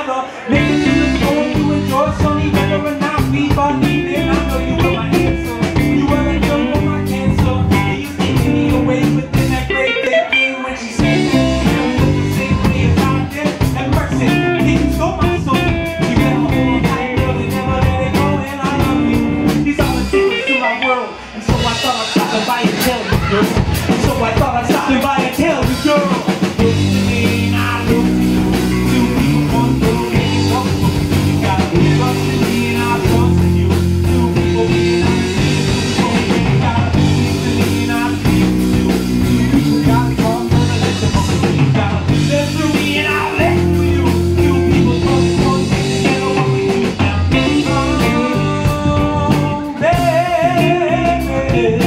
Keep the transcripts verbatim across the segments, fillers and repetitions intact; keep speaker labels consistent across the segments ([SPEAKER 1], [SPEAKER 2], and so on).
[SPEAKER 1] together. Living to the floor, you enjoy sunny weather and not be by me. Then I know you were my answer. You were a cure for my cancer. And you keep me away within that great big thing when she said that she was the same way as I did. And mercy, you stole my soul. You better hold on tight, girl, and never let it go. And I love you. These are the secrets to my world. And so I thought I'd stop and buy and tell you, girl. And so I thought I'd stop and buy and tell you, girl. Look to me and I look to you. Two people, one girl, make it one for you. You gotta be trusting me and I trust in you. Two people, me and I see you. You gotta speak to me and I speak to you. Two people got me wrong, gonna listen for me. You gotta listen to me and I listen to you. Two people talk this one thing together, what we do now. Oh, baby.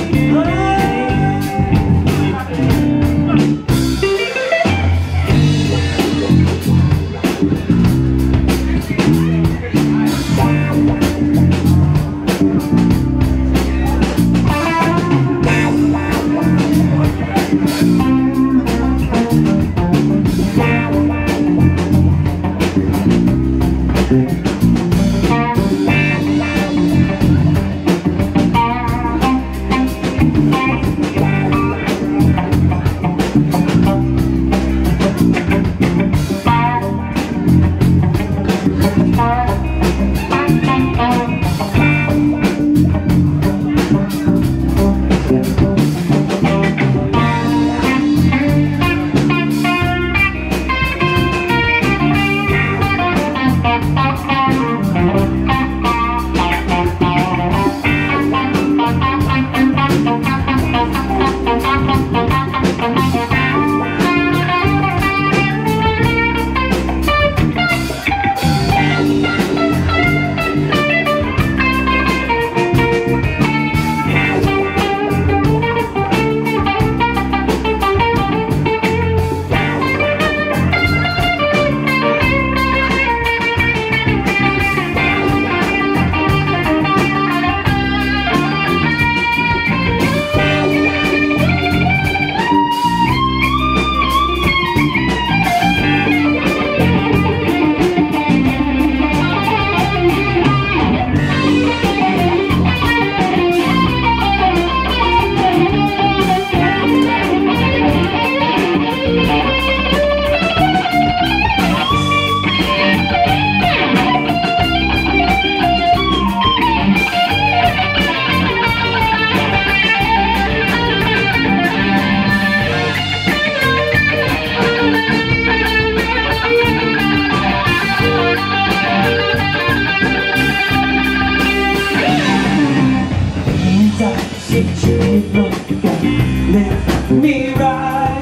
[SPEAKER 1] Let me ride.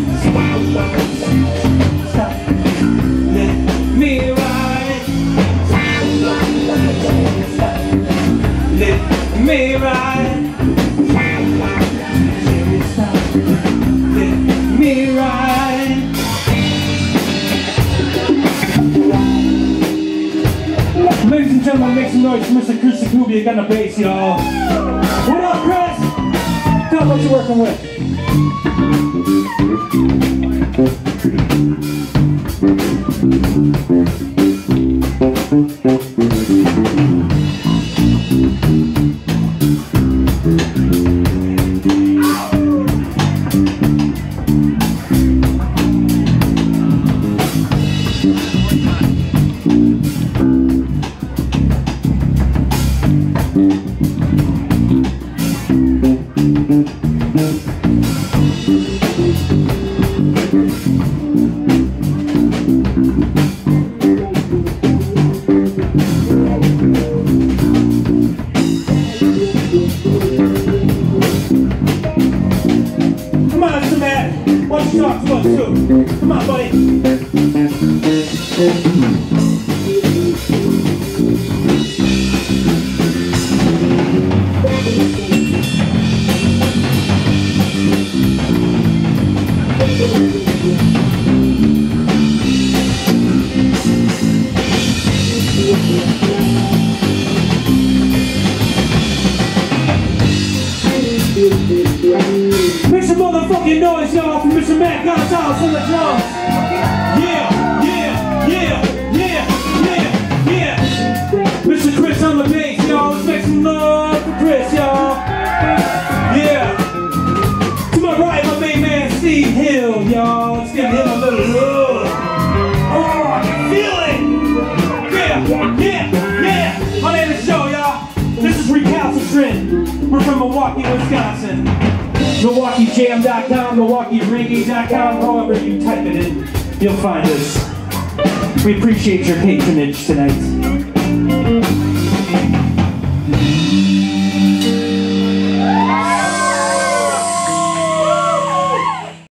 [SPEAKER 1] Stop. Let me ride. Stop. Let me ride. Stop. Let me ride. Ladies and gentlemen, make some noise for Mister Chris Kubia on the bass, y'all. What up, Chris? Tell them what you're working with. Talk to us too. Come on, buddy. Make some motherfucking noise, y'all, for Mister Matt Gonzalez on the drums. Yeah, yeah, yeah. Milwaukee, Wisconsin. Milwaukee Jam dot com, Milwaukee Reggae dot com, however you type it in, you'll find us. We appreciate your patronage tonight.